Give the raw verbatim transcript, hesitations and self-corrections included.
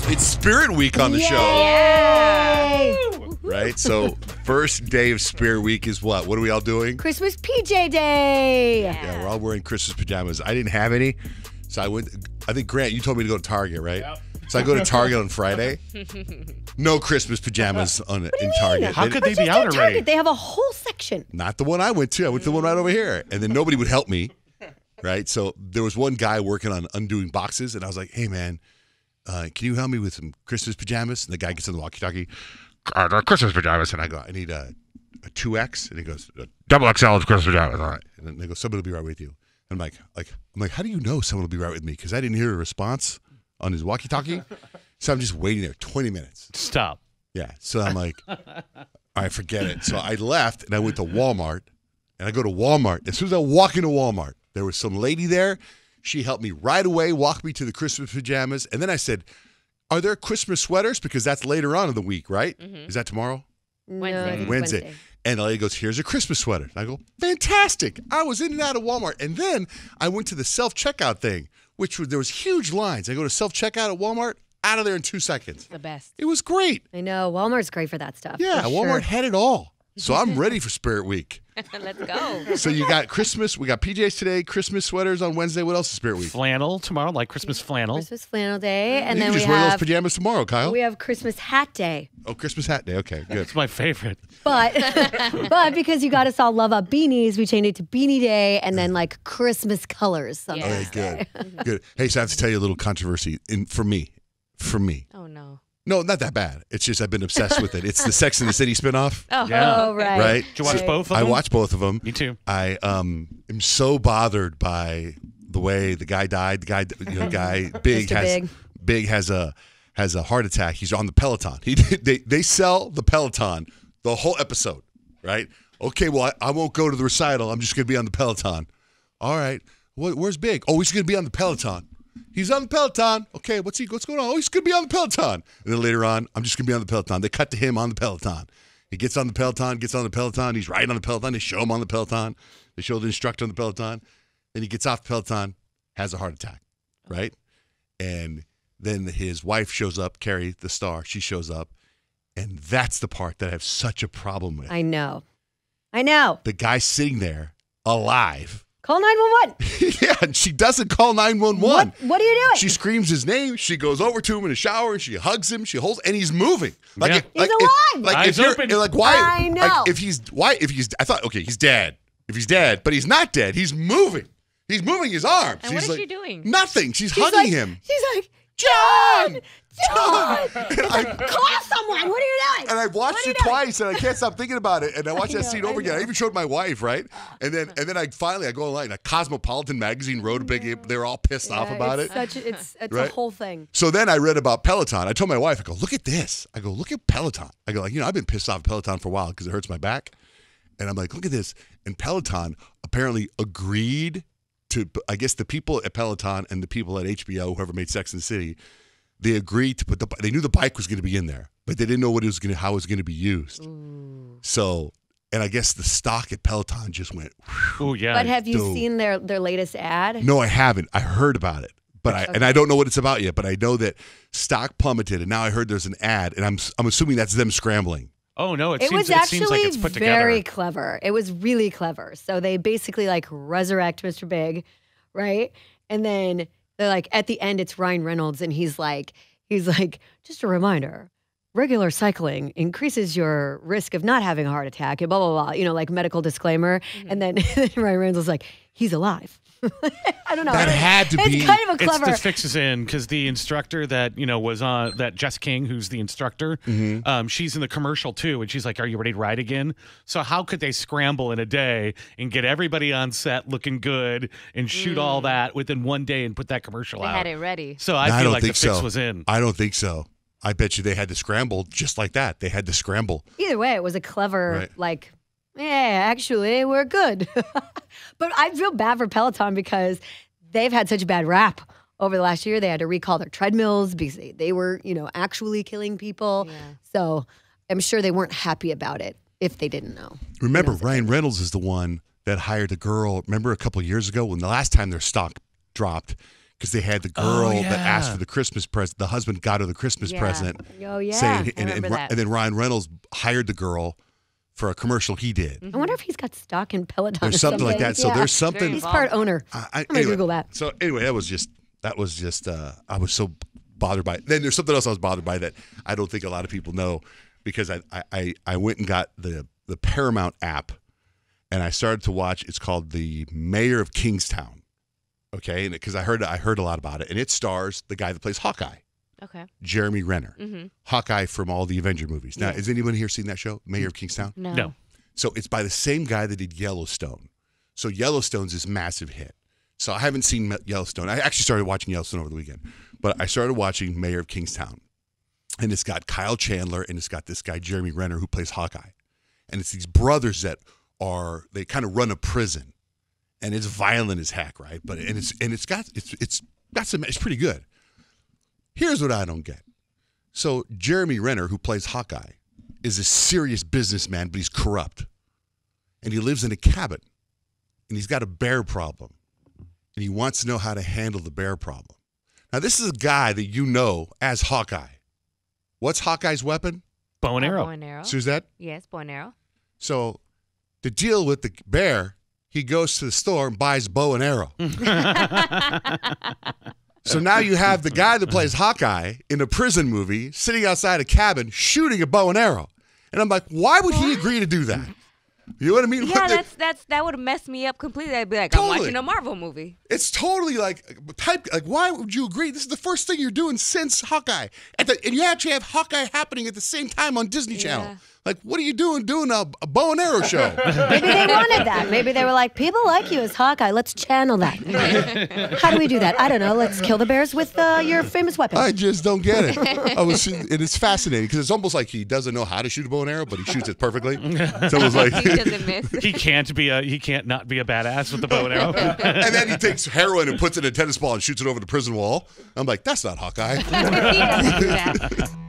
It's Spirit Week on the Yay! show. Yeah. Right? So, first day of Spirit Week is what? What are we all doing? Christmas P J Day. Yeah, yeah we're all wearing Christmas pajamas. I didn't have any, so I went. I think, Grant, you told me to go to Target, right? Yep. So I go to Target on Friday. No Christmas pajamas on in Target. How could they be out already? Target? They have a whole section. Not the one I went to. I went to the one right over here. And then nobody would help me, right? So there was one guy working on undoing boxes, and I was like, hey, man, uh, can you help me with some Christmas pajamas? And the guy gets on the walkie-talkie, uh, Christmas pajamas. And I go, I need a, a two X. And he goes, double X L is Christmas pajamas. All right. And then they go, somebody will be right with you. And I'm like, like, I'm like, how do you know someone will be right with me? Because I didn't hear a response on his walkie-talkie. So I'm just waiting there twenty minutes. Stop. Yeah. So I'm like, all right, forget it. So I left and I went to Walmart. And I go to Walmart. As soon as I walk into Walmart, there was some lady there. She helped me right away, walk me to the Christmas pajamas. And then I said, are there Christmas sweaters? Because that's later on in the week, right? Mm-hmm. Is that tomorrow? Wednesday. No, Wednesday. Wednesday. And the lady goes, here's a Christmas sweater. And I go, fantastic. I was in and out of Walmart. And then I went to the self-checkout thing, which was, there was huge lines. I go to self-checkout at Walmart, out of there in two seconds. The best. It was great. I know. Walmart's great for that stuff. Yeah, for Walmart sure. had it all. So I'm ready for Spirit Week. Let's go. So you got Christmas. We got P Js today, Christmas sweaters on Wednesday. What else is Spirit Week? Flannel tomorrow, like Christmas flannel. Christmas flannel day. And you then can we just wear have those pajamas tomorrow, Kyle. we have Christmas hat day. Oh, Christmas hat day. Okay, good. It's my favorite. But but because you got us all love up beanies, we changed it to beanie day and then like Christmas colors. on Yeah. Okay, Wednesday. good. Good. Hey, so I have to tell you a little controversy in for me. For me. Oh, no. No, not that bad. It's just I've been obsessed with it. It's the Sex and the City spinoff. Oh, Yeah. Oh, right. Right? Did you watch Right. both of I them? watched both of them. Me too. I um am so bothered by the way the guy died. The guy, you know, guy Big Mister has Big. Big has a has a heart attack. He's on the Peloton. He they they sell the Peloton the whole episode, right? Okay, well I, I won't go to the recital. I'm just gonna be on the Peloton. All right. What, where's Big? Oh, he's gonna be on the Peloton. He's on the Peloton. Okay, what's he? What's going on? Oh, he's gonna be on the Peloton. And then later on, I'm just gonna be on the Peloton. They cut to him on the Peloton. He gets on the Peloton, gets on the Peloton. He's riding on the Peloton. They show him on the Peloton. They show the instructor on the Peloton. Then he gets off the Peloton, has a heart attack, right? And then his wife shows up, Carrie, the star. She shows up, and that's the part that I have such a problem with. I know. I know. The guy sitting there, alive. Call nine one one. Yeah, and she doesn't call nine one one. What, what are you doing? She screams his name. She goes over to him in the shower and she hugs him. She holds, and he's moving. Like, Yeah. if, He's like alive. If, like Eyes if you're, open. like why? I know. Like if he's why? If he's, I thought, okay, he's dead. If he's dead, but he's not dead. He's moving. He's moving his arms. And He's what is like, she doing? Nothing. She's She's hugging like, him. She's like, John, John, And I, call someone. What are you doing? and I watched What are it you doing? twice, and I can't stop thinking about it. And I watched I that know, scene over I again. I know. even showed my wife, right? And then, and then I finally I go online. A Cosmopolitan magazine wrote a big. They were all pissed off Yeah, about it's it. Such, a- it's it's Right? a whole thing. So then I read about Peloton. I told my wife, I go, look at this. I go, look at Peloton. I go, like, you know, I've been pissed off at Peloton for a while because it hurts my back. And I'm like, look at this. And Peloton apparently agreed to, I guess the people at Peloton and the people at H B O, whoever made Sex and the City, they agreed to put the, they knew the bike was going to be in there, but they didn't know what it was going to, how it was going to be used. Ooh. So, and I guess the stock at Peloton just went, whew. Oh yeah. But have you Dude. seen their their latest ad? No, I haven't. I heard about it, but I and I don't know what it's about yet. But I know that stock plummeted, and now I heard there's an ad, and I'm I'm assuming that's them scrambling. oh no, it, It seems was it seems like actually it's put very together. clever. It was really clever. So they basically like resurrect Mister Big, right? And then they're like at the end it's Ryan Reynolds and he's like he's like just a reminder. Regular cycling increases your risk of not having a heart attack and blah blah blah, you know, like medical disclaimer. Mm-hmm. And then Ryan Reynolds was like, he's alive. I don't know. That had to it's be- kind of a It's clever. this fixes in because the instructor that you know was on that Jess King, who's the instructor, Mm-hmm. um, she's in the commercial too, and she's like, "Are you ready to ride again?" So how could they scramble in a day and get everybody on set looking good and shoot all that within one day and put that commercial They out? had it ready. So I No, I feel don't like the think fix so. was in. I don't think so. I bet you they had to scramble just like that. They had to scramble. Either way, it was a clever, Right. like, yeah, actually, we're good. But I feel bad for Peloton because they've had such a bad rap over the last year. They had to recall their treadmills because they, they were, you know, actually killing people. Yeah. So I'm sure they weren't happy about it if they didn't know. Remember, Who knows? Ryan Reynolds is the one that hired a girl. Remember a couple of years ago when the last time their stock dropped, because they had the girl Oh, that yeah. asked for the Christmas present. The husband got her the Christmas Yeah. present. Oh yeah. saying, I and, and, remember that. and then Ryan Reynolds hired the girl for a commercial he did. I wonder if he's got stock in Peloton. There's or something like that. So Yeah. there's something. He's part owner. I, I, I'm gonna anyway, Google that. So anyway, that was just that was just uh, I was so bothered by it. Then there's something else I was bothered by that I don't think a lot of people know, because I I, I went and got the the Paramount app, and I started to watch. It's called The Mayor of Kingstown. Okay, and because I heard I heard a lot about it, and it stars the guy that plays Hawkeye, Okay. Jeremy Renner, Mm-hmm. Hawkeye from all the Avenger movies. Now, Yeah. has anyone here seen that show, Mayor of Kingstown? No. No. So it's by the same guy that did Yellowstone. So Yellowstone's this massive hit. So I haven't seen Yellowstone. I actually started watching Yellowstone over the weekend, but I started watching Mayor of Kingstown, and it's got Kyle Chandler and it's got this guy Jeremy Renner who plays Hawkeye, and it's these brothers that are they kind of run a prison, and it's violent as heck, right? But and it's and it's got it's it's got some it's pretty good. Here's what I don't get. So Jeremy Renner, who plays Hawkeye, is a serious businessman, but he's corrupt, and he lives in a cabin, and he's got a bear problem, and he wants to know how to handle the bear problem. Now, this is a guy that you know as Hawkeye. What's Hawkeye's weapon? Bow and Uh, arrow. Bow and arrow. Suzette? Yes, bow and arrow. So to deal with the bear, he goes to the store and buys bow and arrow. So now you have the guy that plays Hawkeye in a prison movie sitting outside a cabin shooting a bow and arrow. And I'm like, why would he agree to do that? You know what I mean? Yeah, that's that's that would have messed me up completely. I'd be like, Totally. I'm watching a Marvel movie. It's totally like type. Like, why would you agree? This is the first thing you're doing since Hawkeye, At the, and you actually have Hawkeye happening at the same time on Disney Channel. Yeah. Like, what are you doing doing a, a bow and arrow show? Maybe they wanted that. Maybe they were like, people like you as Hawkeye. Let's channel that. How do we do that? I don't know. Let's kill the bears with uh, your famous weapon. I just don't get it. I was, and it's fascinating because it's almost like he doesn't know how to shoot a bow and arrow, but he shoots it perfectly. It's almost like, He doesn't miss. He can't be a he can't not be a badass with the bow and arrow. and then he takes heroin and puts it in a tennis ball and shoots it over the prison wall. I'm like, that's not Hawkeye. He doesn't do that.